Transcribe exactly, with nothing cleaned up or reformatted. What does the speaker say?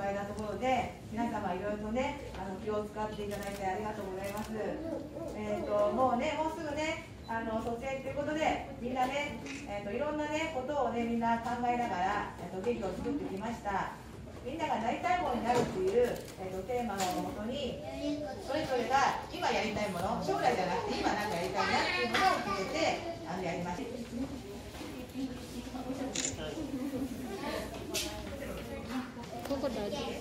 配なところで、皆様いろいろとね、あの気を使っていただいてありがとうございます。えっともうね、もうすぐね、あの卒園ということで、みんなね、えっといろんなねことをねみんな考えながら、えっと劇を作ってきました。みんながなりたいものになるっていう、えっとテーマのもとに、それぞれが今やりたいもの、将来じゃなくて今なんかやりたいなっていうものを決めてあのやりました。 ここ大事。